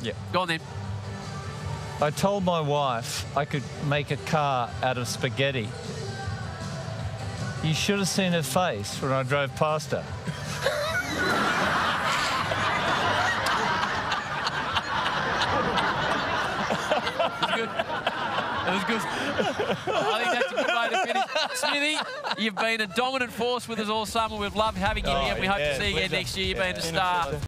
Yeah. Go on then. I told my wife I could make a car out of spaghetti. You should have seen her face when I drove past her. That was good. I think that's a good way to finish. Smithy, you've been a dominant force with us all summer. We've loved having you here, and we hope to see you again next year. You've been a star.